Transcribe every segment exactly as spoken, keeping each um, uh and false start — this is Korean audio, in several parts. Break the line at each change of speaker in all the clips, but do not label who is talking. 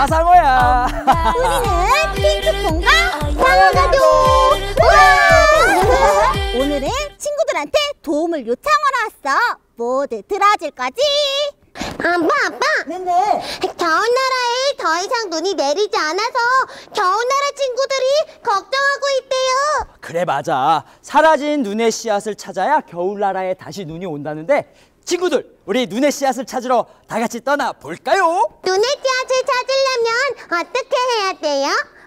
아빠상어야.
우리는 핑크퐁과 상어가족. 우와! 오늘은 친구들한테 도움을 요청하러 왔어. 모두 들어줄 거지?
아빠, 아빠!
네네.
겨울나라에 더 이상 눈이 내리지 않아서 겨울나라 친구들이 걱정하고 있대요.
그래, 맞아. 사라진 눈의 씨앗을 찾아야 겨울나라에 다시 눈이 온다는데, 친구들, 우리 눈의 씨앗을 찾으러 다 같이 떠나볼까요?
눈의 씨앗을 찾으려면 어떻게 해야 돼요?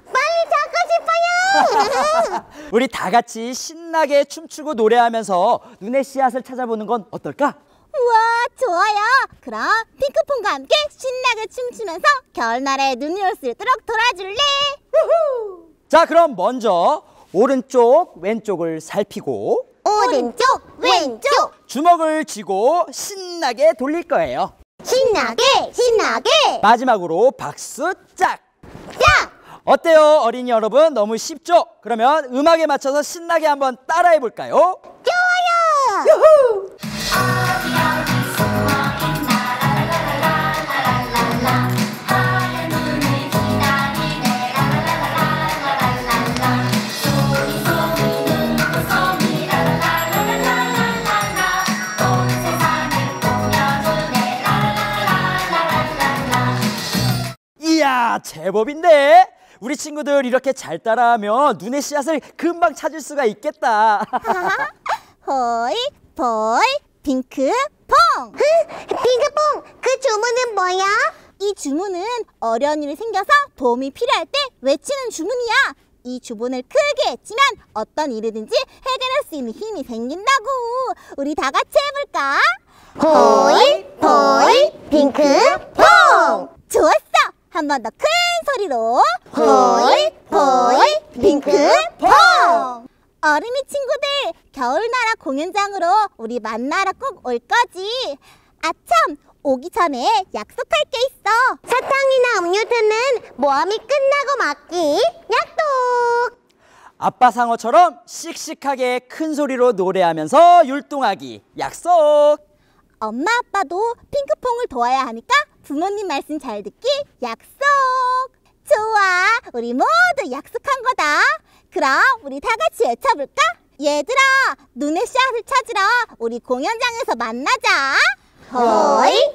빨리 찾고 싶어요.
우리 다 같이 신나게 춤추고 노래하면서 눈의 씨앗을 찾아보는 건 어떨까?
우와, 좋아요. 그럼 핑크퐁과 함께 신나게 춤추면서 겨울나라에 눈이 올 수 있도록 돌아줄래? 우후!
자, 그럼 먼저 오른쪽, 왼쪽을 살피고
오른쪽, 왼쪽.
주먹을 쥐고 신나게 돌릴 거예요.
신나게, 신나게.
마지막으로 박수 짝!
짝!
어때요, 어린이 여러분? 너무 쉽죠? 그러면 음악에 맞춰서 신나게 한번 따라해 볼까요?
좋아요.
유후! 이야, 제법인데? 우리 친구들 이렇게 잘 따라하면 눈의 씨앗을 금방 찾을 수가 있겠다.
호이, 보이, 핑크퐁!
핑크퐁, 그 주문은 뭐야?
이 주문은 어려운 일이 생겨서 도움이 필요할 때 외치는 주문이야. 이 주문을 크게 외치면 어떤 일이든지 해결할 수 있는 힘이 생긴다고. 우리 다 같이 해볼까?
호이, 보이, 핑크퐁!
좋았어! 한 번 더 큰 소리로
호이, 보이, 핑크퐁!
어린이 친구들, 겨울나라 공연장으로 우리 만나러 꼭 올 거지? 아참! 오기 전에 약속할 게 있어.
사탕이나 음료수는 모험이 끝나고 먹기. 약속!
아빠 상어처럼 씩씩하게 큰 소리로 노래하면서 율동하기. 약속!
엄마 아빠도 핑크퐁을 도와야 하니까 부모님 말씀 잘 듣기 약속. 좋아, 우리 모두 약속한 거다. 그럼 우리 다 같이 외쳐볼까? 얘들아, 눈의 씨앗을 찾으러 우리 공연장에서 만나자.
호이,